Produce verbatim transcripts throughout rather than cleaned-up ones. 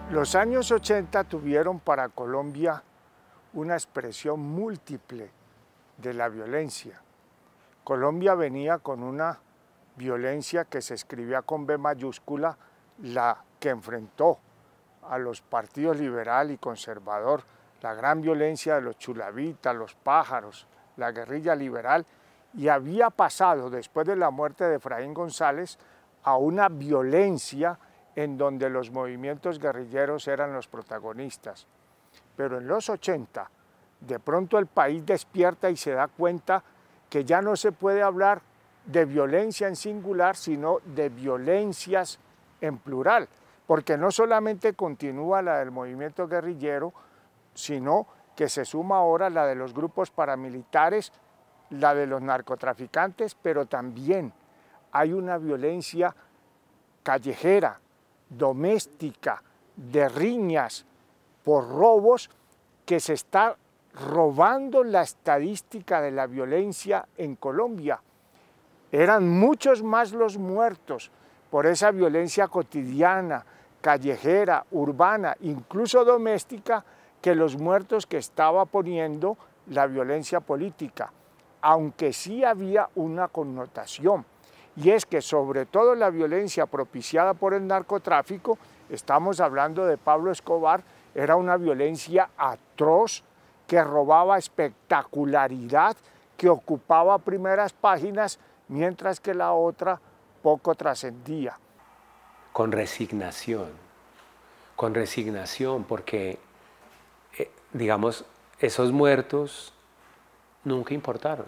Los años ochenta tuvieron para Colombia una expresión múltiple de la violencia. Colombia venía con una violencia que se escribía con B mayúscula, la que enfrentó a los partidos liberal y conservador, la gran violencia de los chulavitas, los pájaros, la guerrilla liberal, y había pasado, después de la muerte de Efraín González, a una violencia en donde los movimientos guerrilleros eran los protagonistas. Pero en los ochenta, de pronto el país despierta y se da cuenta que ya no se puede hablar de violencia en singular, sino de violencias en plural, porque no solamente continúa la del movimiento guerrillero, sino que se suma ahora la de los grupos paramilitares, la de los narcotraficantes, pero también hay una violencia callejera, doméstica, de riñas por robos, que se está robando la estadística de la violencia en Colombia. Eran muchos más los muertos por esa violencia cotidiana, callejera, urbana, incluso doméstica, que los muertos que estaba poniendo la violencia política, aunque sí había una connotación, y es que sobre todo la violencia propiciada por el narcotráfico, estamos hablando de Pablo Escobar, era una violencia atroz que robaba espectacularidad, que ocupaba primeras páginas, mientras que la otra poco trascendía. Con resignación, con resignación, porque, eh, digamos, esos muertos nunca importaron.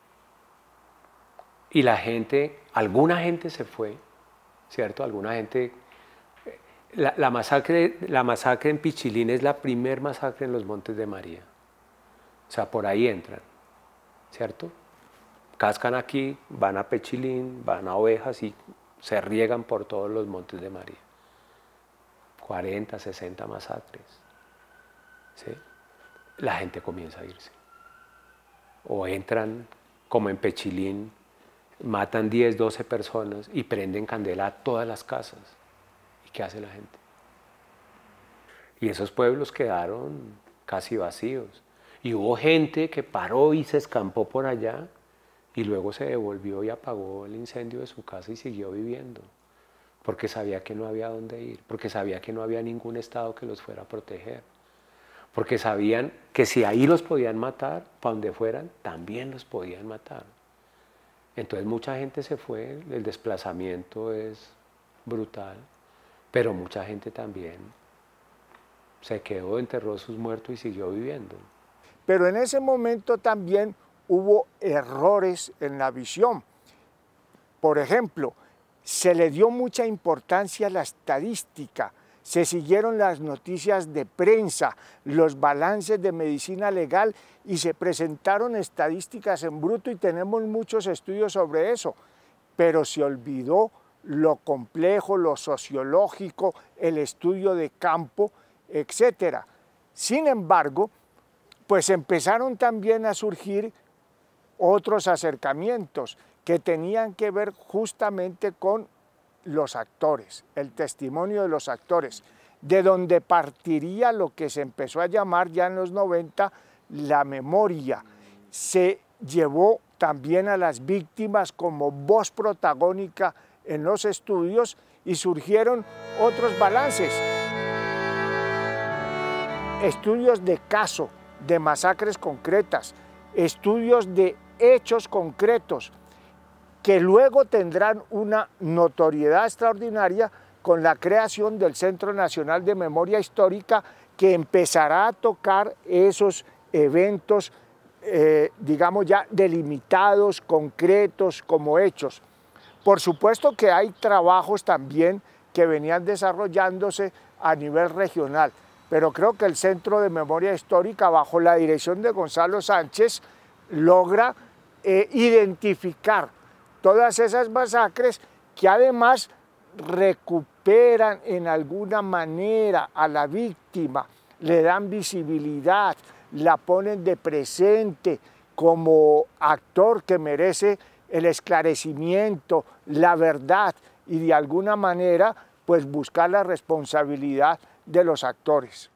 Y la gente, alguna gente se fue, ¿cierto? Alguna gente... La, la, masacre, la masacre en Pichilín es la primer masacre en los Montes de María. O sea, por ahí entran, ¿cierto? Cascan aquí, van a Pichilín, van a Ovejas y se riegan por todos los Montes de María. cuarenta, sesenta masacres, ¿sí? La gente comienza a irse. O entran, como en Pichilín, matan diez, doce personas y prenden candela a todas las casas. ¿Y qué hace la gente? Y esos pueblos quedaron casi vacíos. Y hubo gente que paró y se escampó por allá y luego se devolvió y apagó el incendio de su casa y siguió viviendo. Porque sabía que no había dónde ir, porque sabía que no había ningún Estado que los fuera a proteger. Porque sabían que si ahí los podían matar, para donde fueran, también los podían matar. Entonces mucha gente se fue, el desplazamiento es brutal, pero mucha gente también se quedó, enterró sus muertos y siguió viviendo. Pero en ese momento también hubo errores en la visión. Por ejemplo, se le dio mucha importancia a la estadística, se siguieron las noticias de prensa, los balances de medicina legal y se presentaron estadísticas en bruto y tenemos muchos estudios sobre eso, pero se olvidó lo complejo, lo sociológico, el estudio de campo, etcétera. Sin embargo, pues empezaron también a surgir otros acercamientos que tenían que ver justamente con los actores, el testimonio de los actores, de donde partiría lo que se empezó a llamar ya en los noventa la memoria. Se llevó también a las víctimas como voz protagónica en los estudios y surgieron otros balances. Estudios de caso, de masacres concretas, estudios de hechos concretos, que luego tendrán una notoriedad extraordinaria con la creación del Centro Nacional de Memoria Histórica, que empezará a tocar esos eventos, eh, digamos ya delimitados, concretos, como hechos. Por supuesto que hay trabajos también que venían desarrollándose a nivel regional, pero creo que el Centro de Memoria Histórica, bajo la dirección de Gonzalo Sánchez, logra eh, identificar todas esas masacres que además recuperan en alguna manera a la víctima, le dan visibilidad, la ponen de presente como actor que merece el esclarecimiento, la verdad y de alguna manera pues buscar la responsabilidad de los actores.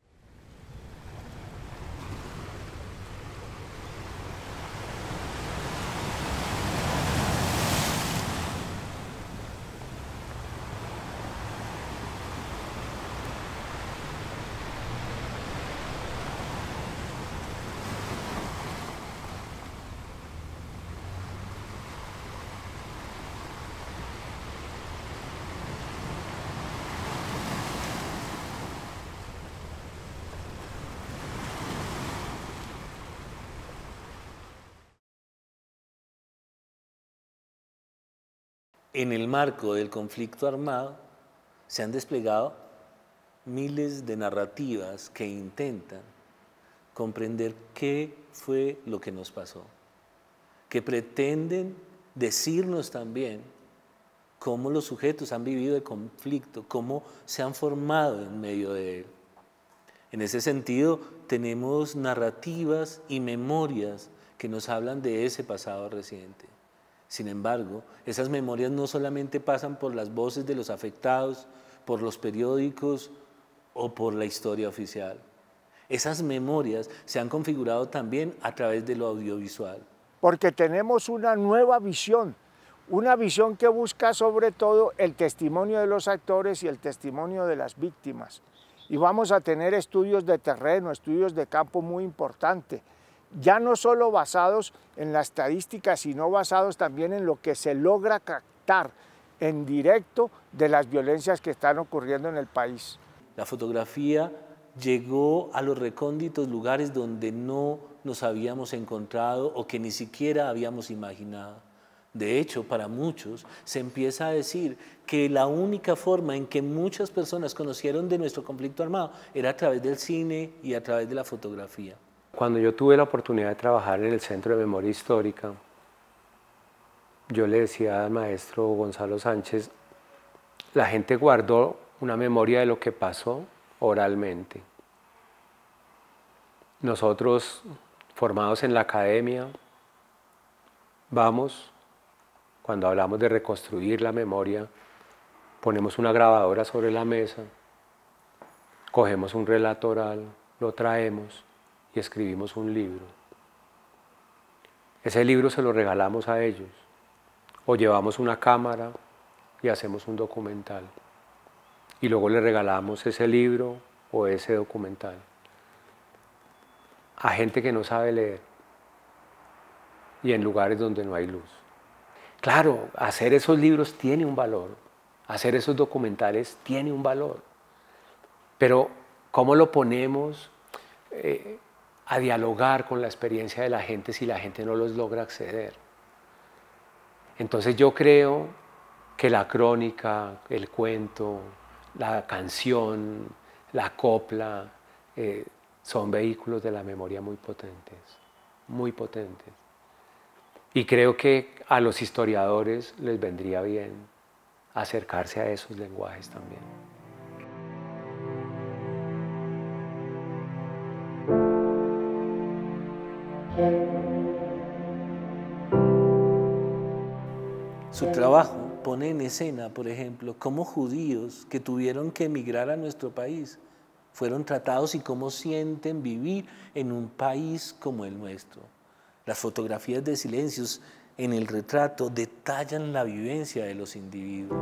En el marco del conflicto armado se han desplegado miles de narrativas que intentan comprender qué fue lo que nos pasó, que pretenden decirnos también cómo los sujetos han vivido el conflicto, cómo se han formado en medio de él. En ese sentido, tenemos narrativas y memorias que nos hablan de ese pasado reciente. Sin embargo, esas memorias no solamente pasan por las voces de los afectados, por los periódicos o por la historia oficial. Esas memorias se han configurado también a través de lo audiovisual. Porque tenemos una nueva visión, una visión que busca sobre todo el testimonio de los actores y el testimonio de las víctimas. Y vamos a tener estudios de terreno, estudios de campo muy importantes, ya no solo basados en la estadística, sino basados también en lo que se logra captar en directo de las violencias que están ocurriendo en el país. La fotografía llegó a los recónditos lugares donde no nos habíamos encontrado o que ni siquiera habíamos imaginado. De hecho, para muchos se empieza a decir que la única forma en que muchas personas conocieron de nuestro conflicto armado era a través del cine y a través de la fotografía. Cuando yo tuve la oportunidad de trabajar en el Centro de Memoria Histórica, yo le decía al maestro Gonzalo Sánchez, la gente guardó una memoria de lo que pasó oralmente. Nosotros, formados en la academia, vamos, cuando hablamos de reconstruir la memoria, ponemos una grabadora sobre la mesa, cogemos un relato oral, lo traemos y escribimos un libro. Ese libro se lo regalamos a ellos, o llevamos una cámara y hacemos un documental. Y luego le regalamos ese libro o ese documental a gente que no sabe leer y en lugares donde no hay luz. Claro, hacer esos libros tiene un valor, hacer esos documentales tiene un valor, pero ¿cómo lo ponemos eh, a dialogar con la experiencia de la gente si la gente no los logra acceder? Entonces yo creo que la crónica, el cuento, la canción, la copla, eh, son vehículos de la memoria muy potentes, muy potentes. Y creo que a los historiadores les vendría bien acercarse a esos lenguajes también. Su trabajo pone en escena, por ejemplo, cómo judíos que tuvieron que emigrar a nuestro país fueron tratados y cómo sienten vivir en un país como el nuestro. Las fotografías de silencios en el retrato detallan la vivencia de los individuos.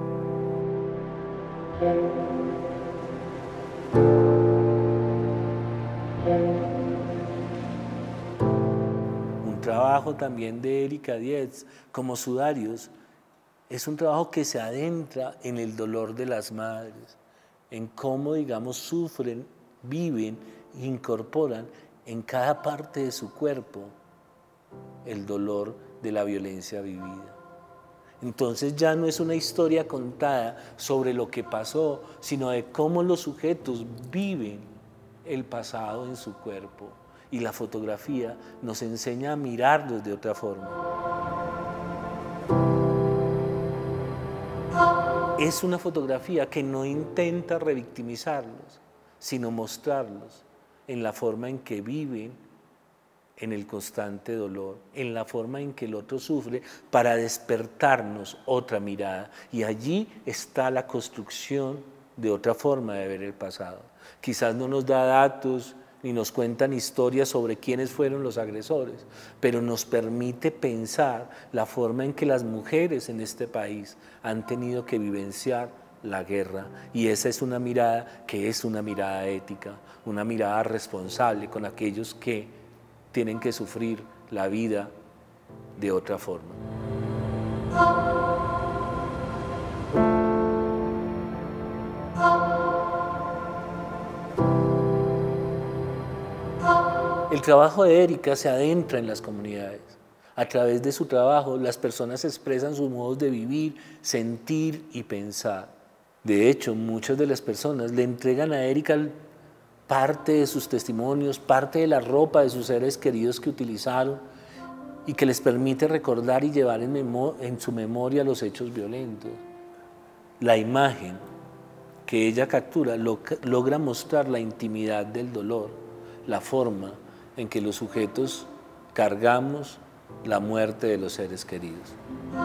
Un trabajo también de Erika Dietz, como Sudarios, es un trabajo que se adentra en el dolor de las madres, en cómo, digamos, sufren, viven, incorporan en cada parte de su cuerpo el dolor de la violencia vivida. Entonces ya no es una historia contada sobre lo que pasó, sino de cómo los sujetos viven el pasado en su cuerpo. Y la fotografía nos enseña a mirarlos de otra forma. Es una fotografía que no intenta revictimizarlos, sino mostrarlos en la forma en que viven en el constante dolor, en la forma en que el otro sufre, para despertarnos otra mirada. Y allí está la construcción de otra forma de ver el pasado. Quizás no nos da datos ni nos cuentan historias sobre quiénes fueron los agresores, pero nos permite pensar la forma en que las mujeres en este país han tenido que vivenciar la guerra, y esa es una mirada que es una mirada ética, una mirada responsable con aquellos que tienen que sufrir la vida de otra forma. El trabajo de Erika se adentra en las comunidades. A través de su trabajo, las personas expresan sus modos de vivir, sentir y pensar. De hecho, muchas de las personas le entregan a Erika parte de sus testimonios, parte de la ropa de sus seres queridos que utilizaron y que les permite recordar y llevar en, en su memoria los hechos violentos. La imagen que ella captura lo logra mostrar la intimidad del dolor, la forma en que los sujetos cargamos la muerte de los seres queridos.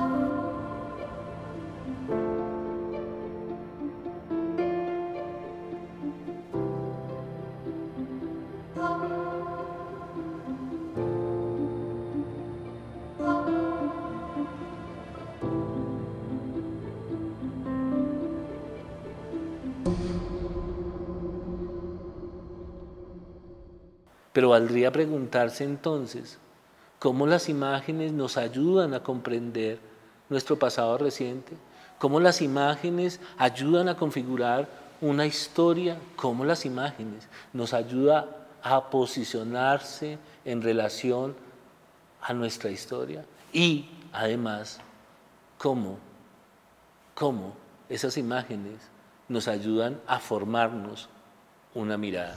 Pero valdría preguntarse entonces, ¿cómo las imágenes nos ayudan a comprender nuestro pasado reciente? ¿Cómo las imágenes ayudan a configurar una historia? ¿Cómo las imágenes nos ayudan a posicionarse en relación a nuestra historia? Y además, ¿cómo, cómo esas imágenes nos ayudan a formarnos una mirada?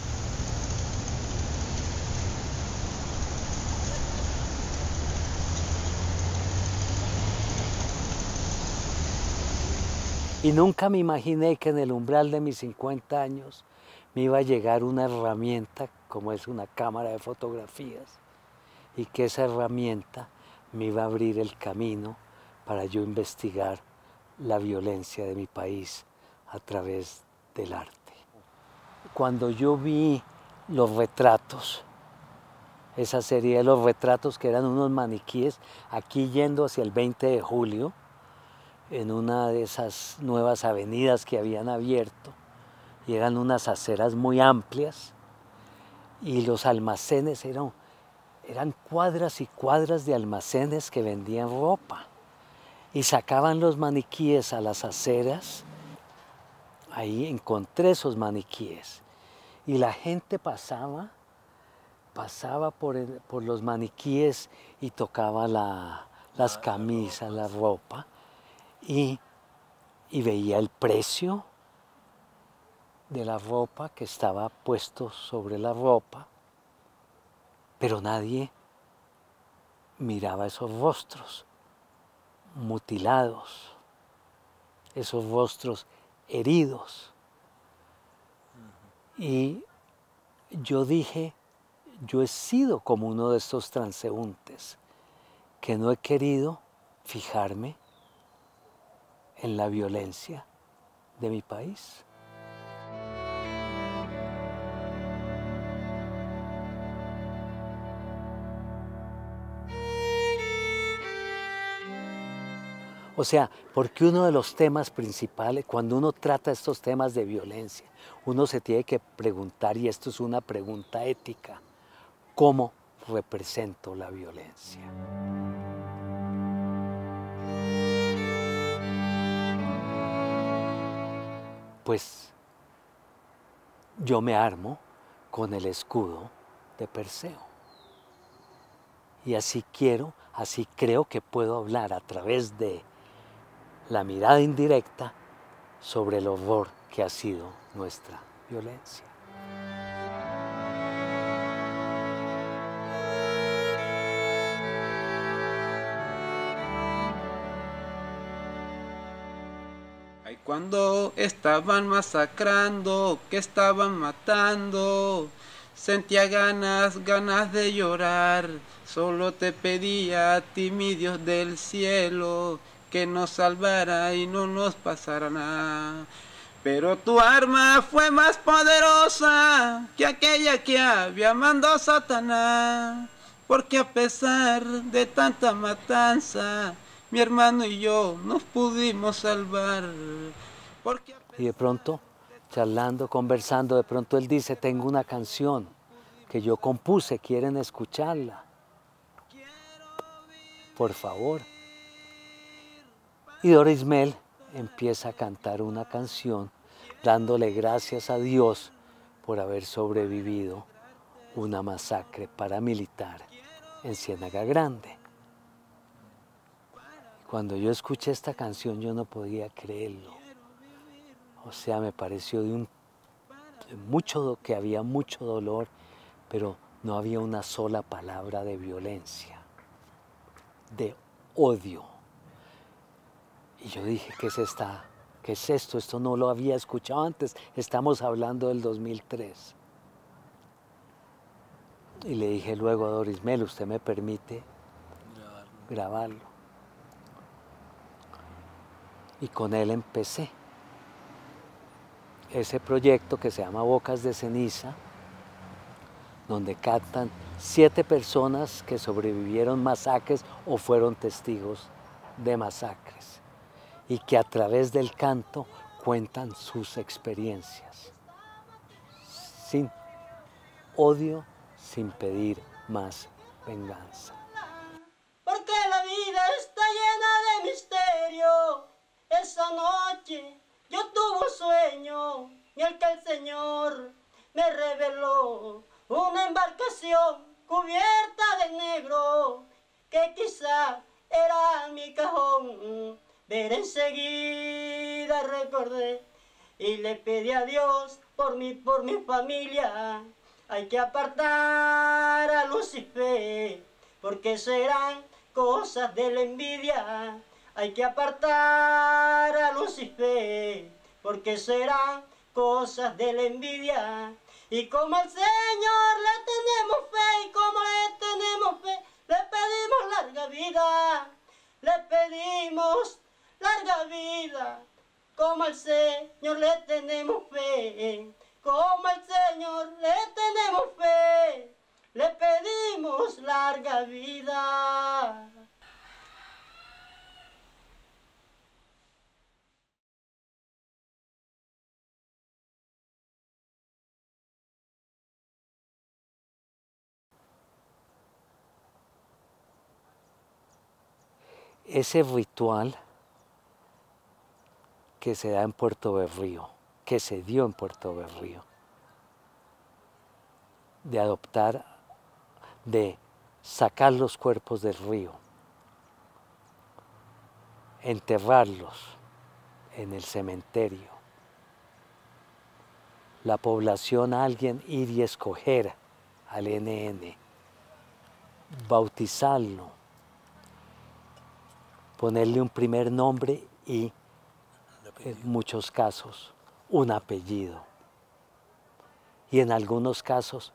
Y nunca me imaginé que en el umbral de mis cincuenta años me iba a llegar una herramienta como es una cámara de fotografías, y que esa herramienta me iba a abrir el camino para yo investigar la violencia de mi país a través del arte. Cuando yo vi los retratos, esa serie de los retratos que eran unos maniquíes, aquí yendo hacia el veinte de julio, en una de esas nuevas avenidas que habían abierto, y eran unas aceras muy amplias, y los almacenes eran, eran cuadras y cuadras de almacenes que vendían ropa, y sacaban los maniquíes a las aceras. Ahí encontré esos maniquíes, y la gente pasaba, pasaba por, el, por los maniquíes y tocaba la, las camisas, la ropa, Y, y veía el precio de la ropa que estaba puesto sobre la ropa, pero nadie miraba esos rostros mutilados, esos rostros heridos. Y yo dije, yo he sido como uno de estos transeúntes, que no he querido fijarme en la violencia de mi país. O sea, porque uno de los temas principales, cuando uno trata estos temas de violencia, uno se tiene que preguntar, y esto es una pregunta ética, ¿cómo represento la violencia? Pues yo me armo con el escudo de Perseo. Y así quiero, así creo que puedo hablar a través de la mirada indirecta sobre el horror que ha sido nuestra violencia. Cuando estaban masacrando, que estaban matando, sentía ganas, ganas de llorar. Solo te pedía a ti, mi Dios del cielo, que nos salvara y no nos pasara nada. Pero tu arma fue más poderosa que aquella que había mandado Satanás, porque a pesar de tanta matanza, mi hermano y yo nos pudimos salvar. Porque Y de pronto, charlando, conversando, de pronto él dice, tengo una canción que yo compuse, ¿quieren escucharla? Por favor. Y Doris Mel empieza a cantar una canción dándole gracias a Dios por haber sobrevivido una masacre paramilitar en Ciénaga Grande. Cuando yo escuché esta canción yo no podía creerlo. O sea, me pareció de un, de mucho, que había mucho dolor, pero no había una sola palabra de violencia, de odio. Y yo dije, ¿qué es esta? ¿Qué es esto? Esto no lo había escuchado antes. Estamos hablando del dos mil tres. Y le dije luego a Doris Mel, ¿usted me permite grabarlo? grabarlo? Y con él empecé ese proyecto que se llama Bocas de Ceniza, donde cantan siete personas que sobrevivieron masacres o fueron testigos de masacres y que a través del canto cuentan sus experiencias, sin odio, sin pedir más venganza. Porque la vida está llena de misterio. Esa noche yo tuve un sueño en el que el Señor me reveló una embarcación cubierta de negro que quizá era mi cajón. Pero enseguida recordé y le pedí a Dios por mi, por mi familia. Hay que apartar a Lucifer, porque serán cosas de la envidia. Hay que apartar a Lucifer, porque serán cosas de la envidia. Y como al Señor le tenemos fe, y como le tenemos fe, le pedimos larga vida, le pedimos larga vida. Como al Señor le tenemos fe, como al Señor le tenemos fe, le pedimos larga vida. Ese ritual que se da en Puerto Berrío, que se dio en Puerto Berrío, de adoptar, de sacar los cuerpos del río, enterrarlos en el cementerio, la población, a alguien ir y escoger al N N, bautizarlo, ponerle un primer nombre y, en muchos casos, un apellido. Y en algunos casos,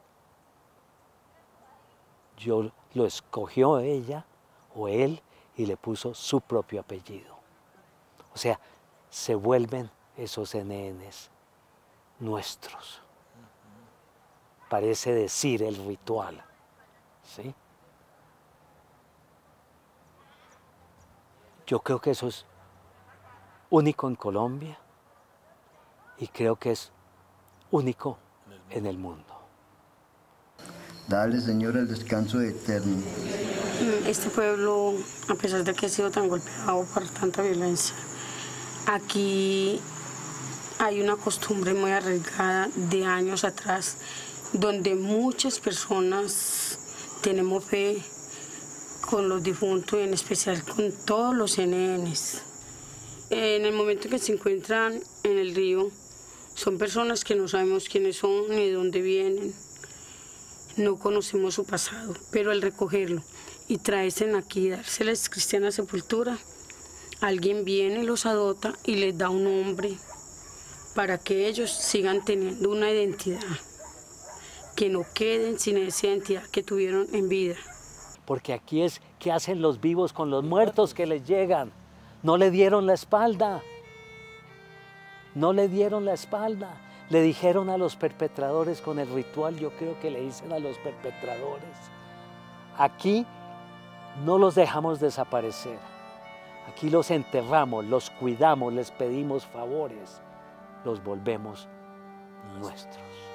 yo lo escogió ella o él y le puso su propio apellido. O sea, se vuelven esos N Ns nuestros. Parece decir el ritual, ¿sí? Yo creo que eso es único en Colombia y creo que es único en el mundo. Dale, Señor, el descanso eterno. Este pueblo, a pesar de que ha sido tan golpeado por tanta violencia, aquí hay una costumbre muy arraigada de años atrás, donde muchas personas tenemos fe con los difuntos y en especial con todos los N Ns. En el momento que se encuentran en el río, son personas que no sabemos quiénes son ni de dónde vienen, no conocemos su pasado, pero al recogerlo y traerse aquí, dárseles cristiana sepultura, alguien viene y los adopta y les da un nombre para que ellos sigan teniendo una identidad, que no queden sin esa identidad que tuvieron en vida. Porque aquí es qué hacen los vivos con los muertos que les llegan. No le dieron la espalda. no le dieron la espalda, le dijeron a los perpetradores con el ritual, yo creo que le dicen a los perpetradores, aquí no los dejamos desaparecer, aquí los enterramos, los cuidamos, les pedimos favores, los volvemos nuestros.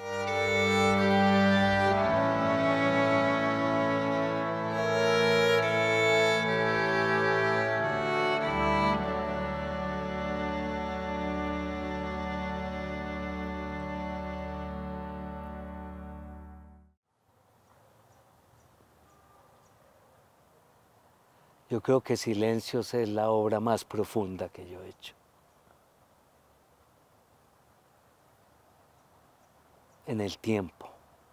Yo creo que Silencios es la obra más profunda que yo he hecho. En el tiempo.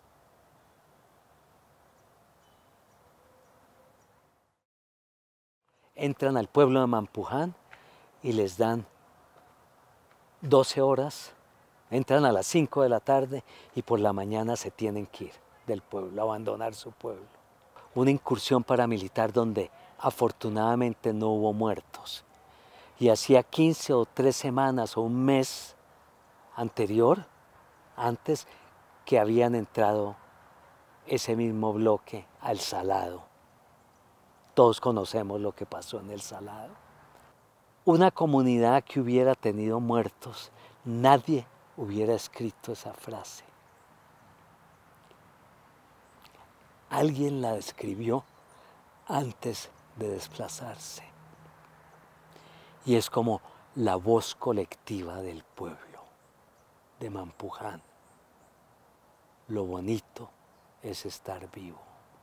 Entran al pueblo de Mampuján y les dan doce horas, entran a las cinco de la tarde y por la mañana se tienen que ir del pueblo, abandonar su pueblo. Una incursión paramilitar donde afortunadamente no hubo muertos. Y hacía quince o tres semanas o un mes anterior, antes, que habían entrado ese mismo bloque al Salado. Todos conocemos lo que pasó en el Salado. Una comunidad que hubiera tenido muertos, nadie hubiera escrito esa frase. Alguien la escribió antes de desplazarse. Y es como la voz colectiva del pueblo de Mampuján. Lo bonito es estar vivo.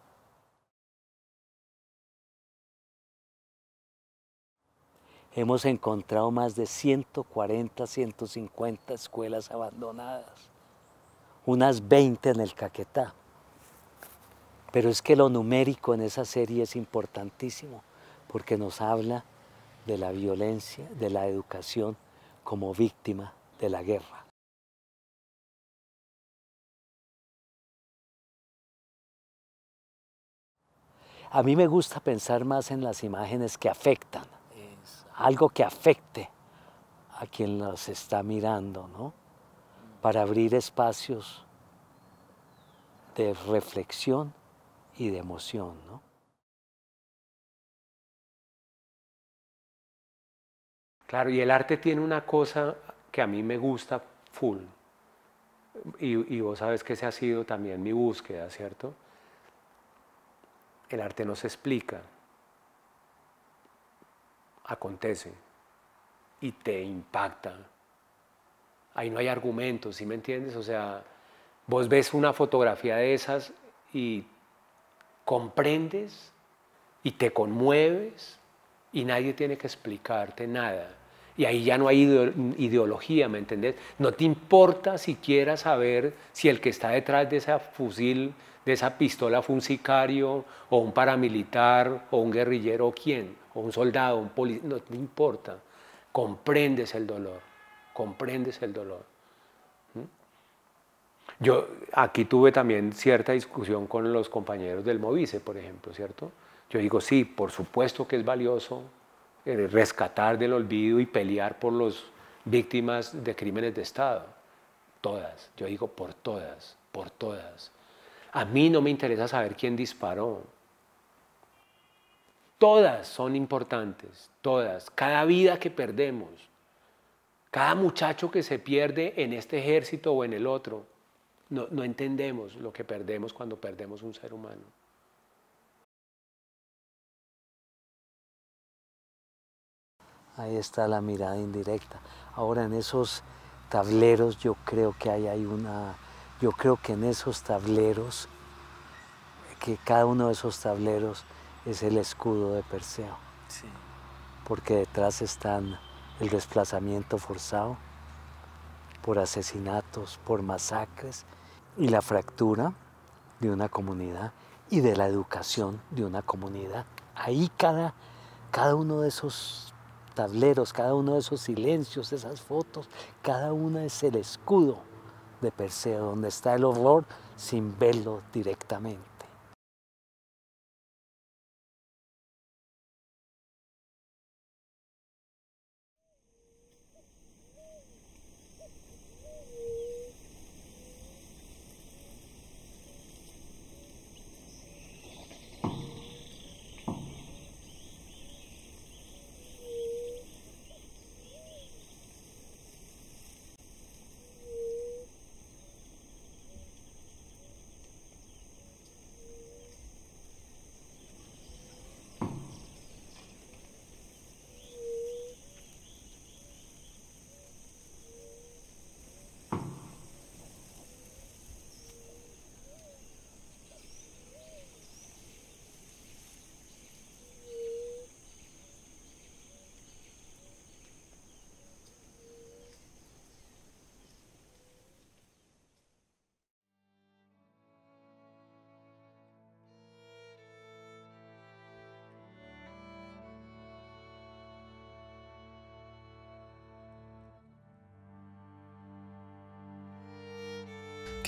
Hemos encontrado más de ciento cuarenta, ciento cincuenta escuelas abandonadas, unas veinte en el Caquetá. Pero es que lo numérico en esa serie es importantísimo, porque nos habla de la violencia, de la educación como víctima de la guerra. A mí me gusta pensar más en las imágenes que afectan, algo que afecte a quien los está mirando, ¿no? Para abrir espacios de reflexión y de emoción, ¿no? Claro, y el arte tiene una cosa que a mí me gusta full, y, y vos sabes que esa ha sido también mi búsqueda, ¿cierto? El arte no se explica, acontece y te impacta. Ahí no hay argumentos, ¿sí me entiendes? O sea, vos ves una fotografía de esas y comprendes y te conmueves y nadie tiene que explicarte nada. Y ahí ya no hay ideología, ¿me entendés? No te importa siquiera saber si el que está detrás de ese fusil, de esa pistola fue un sicario o un paramilitar o un guerrillero o quién, o un soldado, un policía, no te importa. Comprendes el dolor, comprendes el dolor. Yo aquí tuve también cierta discusión con los compañeros del Movice, por ejemplo, ¿cierto? Yo digo, sí, por supuesto que es valioso eh, rescatar del olvido y pelear por las víctimas de crímenes de Estado. Todas, yo digo por todas, por todas. A mí no me interesa saber quién disparó. Todas son importantes, todas. Cada vida que perdemos, cada muchacho que se pierde en este ejército o en el otro, no, no entendemos lo que perdemos cuando perdemos un ser humano. Ahí está la mirada indirecta. Ahora en esos tableros yo creo que hay, hay una, yo creo que en esos tableros, que cada uno de esos tableros es el escudo de Perseo. Sí. Porque detrás están el desplazamiento forzado por asesinatos, por masacres y la fractura de una comunidad y de la educación de una comunidad. Ahí cada, cada uno de esos tableros, cada uno de esos silencios, esas fotos, cada una es el escudo de Perseo, donde está el horror sin verlo directamente.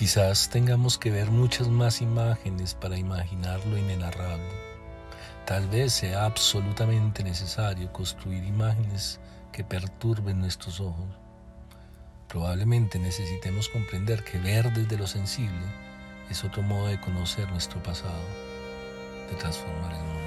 Quizás tengamos que ver muchas más imágenes para imaginar lo inenarrable. Tal vez sea absolutamente necesario construir imágenes que perturben nuestros ojos. Probablemente necesitemos comprender que ver desde lo sensible es otro modo de conocer nuestro pasado, de transformar el mundo.